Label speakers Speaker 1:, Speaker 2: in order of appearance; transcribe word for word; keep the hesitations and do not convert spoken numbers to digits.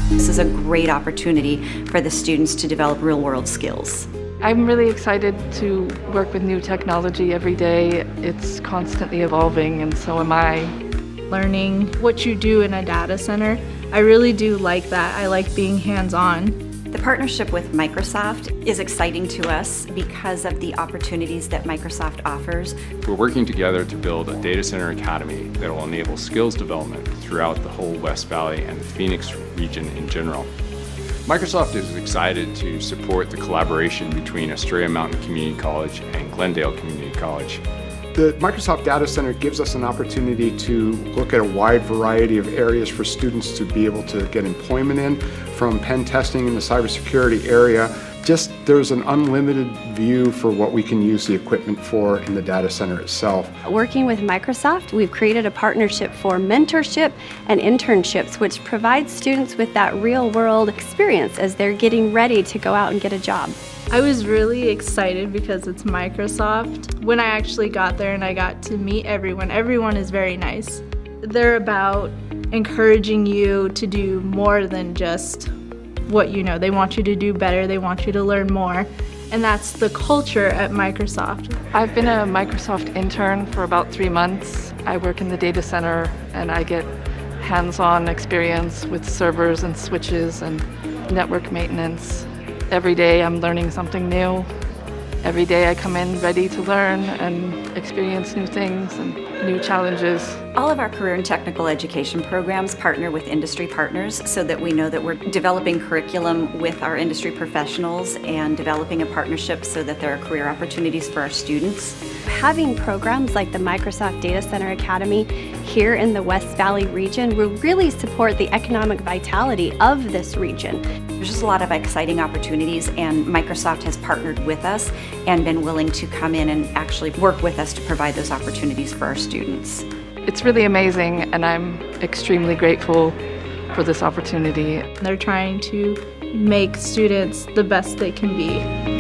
Speaker 1: This is a great opportunity for the students to develop real-world skills.
Speaker 2: I'm really excited to work with new technology every day. It's constantly evolving, and so am I.
Speaker 3: Learning what you do in a data center, I really do like that. I like being hands-on.
Speaker 1: The partnership with Microsoft is exciting to us because of the opportunities that Microsoft offers.
Speaker 4: We're working together to build a data center academy that will enable skills development throughout the whole West Valley and the Phoenix region in general. Microsoft is excited to support the collaboration between Estrella Mountain Community College and Glendale Community College.
Speaker 5: The Microsoft Data Center gives us an opportunity to look at a wide variety of areas for students to be able to get employment in, from pen testing in the cybersecurity area. Just there's an unlimited view for what we can use the equipment for in the data center itself.
Speaker 6: Working with Microsoft, we've created a partnership for mentorship and internships, which provides students with that real-world experience as they're getting ready to go out and get a job.
Speaker 3: I was really excited because it's Microsoft. When I actually got there and I got to meet everyone, everyone is very nice. They're about encouraging you to do more than just what you know. They want you to do better, they want you to learn more, and that's the culture at Microsoft.
Speaker 2: I've been a Microsoft intern for about three months. I work in the data center and I get hands-on experience with servers and switches and network maintenance. Every day I'm learning something new. Every day I come in ready to learn and experience new things and new challenges.
Speaker 1: All of our career and technical education programs partner with industry partners so that we know that we're developing curriculum with our industry professionals and developing a partnership so that there are career opportunities for our students.
Speaker 6: Having programs like the Microsoft Data Center Academy here in the West Valley region will really support the economic vitality of this region.
Speaker 1: There's just a lot of exciting opportunities, and Microsoft has partnered with us and been willing to come in and actually work with us to provide those opportunities for our students.
Speaker 2: It's really amazing, and I'm extremely grateful for this opportunity.
Speaker 3: They're trying to make students the best they can be.